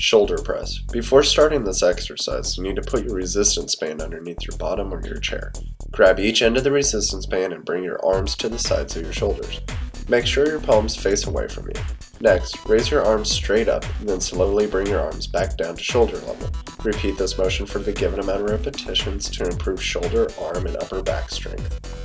Shoulder press. Before starting this exercise, you need to put your resistance band underneath your bottom of your chair. Grab each end of the resistance band and bring your arms to the sides of your shoulders. Make sure your palms face away from you. Next, raise your arms straight up and then slowly bring your arms back down to shoulder level. Repeat this motion for the given amount of repetitions to improve shoulder, arm, and upper back strength.